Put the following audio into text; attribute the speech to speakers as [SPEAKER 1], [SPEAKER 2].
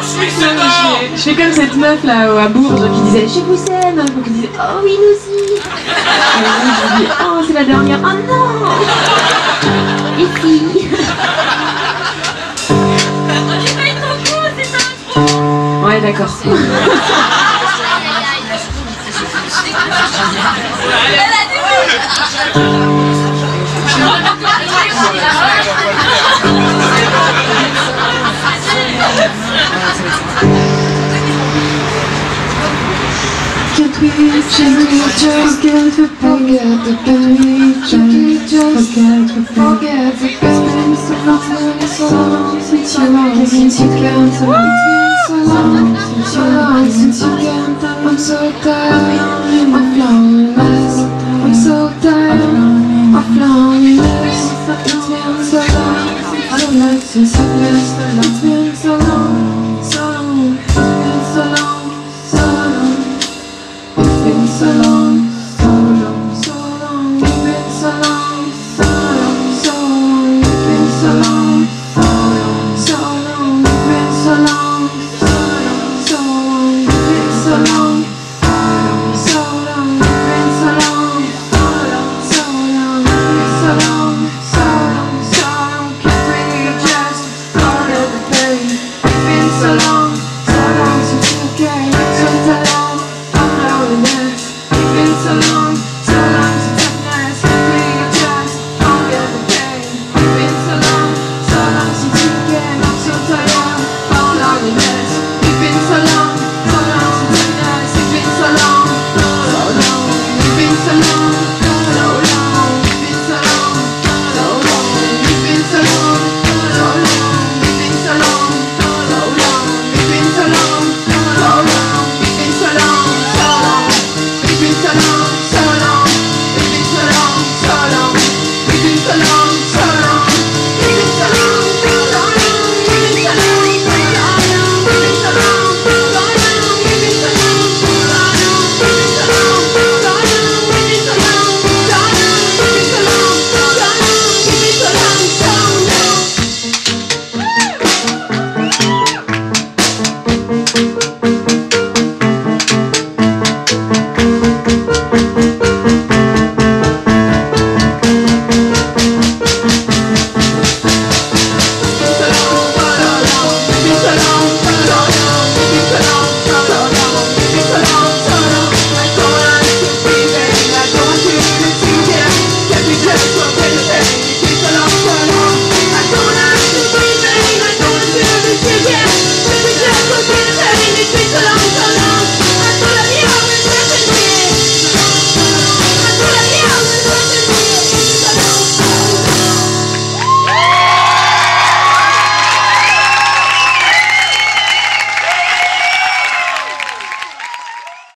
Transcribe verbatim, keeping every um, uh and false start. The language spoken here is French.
[SPEAKER 1] Je fais comme cette meuf là à Bourges qui disait je vous aime, donc qui disait oh oui nous aussi. Et moi, je dis oh c'est la dernière, oh non. Et si. Ouais d'accord. Just forget the baby, just forget the forget the best. It's been so long, so long since you long, since you can't so long, so long, since you long, since you can't. I'm so tired of loneliness. I'm so tired of loneliness. It's been so long, so long since you can't. It's been so long, so long, it's been so long. So long, so long, so long, it's been so long, so long, so long, it's been so long, so long, so long, it's been so long, so long, so long, it's been so long, so long, it's been so long, so long, so long, it's been so long, so long, so long, can't we just call it a day? It's been so long.